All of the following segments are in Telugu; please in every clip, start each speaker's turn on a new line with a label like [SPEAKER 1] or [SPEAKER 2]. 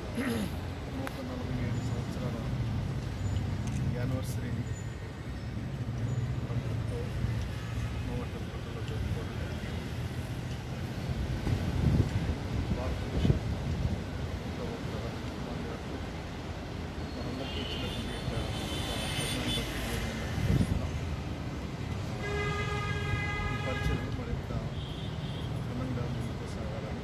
[SPEAKER 1] 147 సంవత్సరాల యానివర్సరీని పండుగతో మోహటపట్టులో జరుపుకోవడం జరిగింది. భారతదేశ ముతవత్తుల రత్నకుమార్ గారు మనందరికీ ఇచ్చినటువంటి ప్రధాని బట్టి చేస్తున్నాం. ఈ పరిచయం మరింత ఘనంగా ముందుకు సాగాలని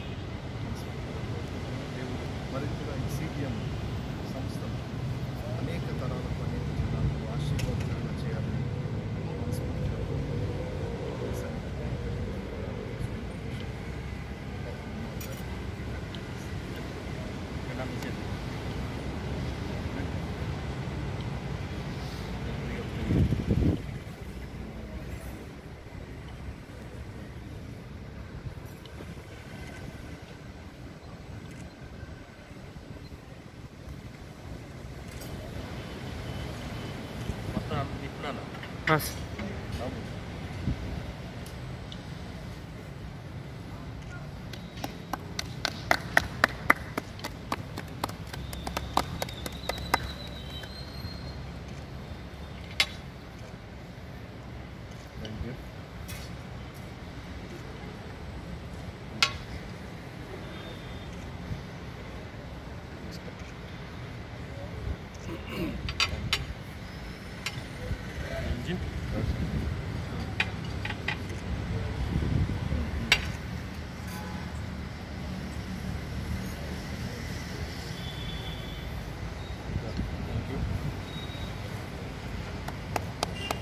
[SPEAKER 1] దేవుడు మరింతగా ఈ సిపిఎం సంస్థను అనేక తరాలకు అనేక జిల్లాలకు ఆశీర్వాదకరంగా చేయాలని మనస్ఫూర్తిగా
[SPEAKER 2] Mas.
[SPEAKER 1] Engine?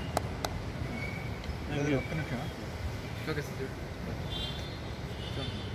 [SPEAKER 2] Thank you. Okay, sir.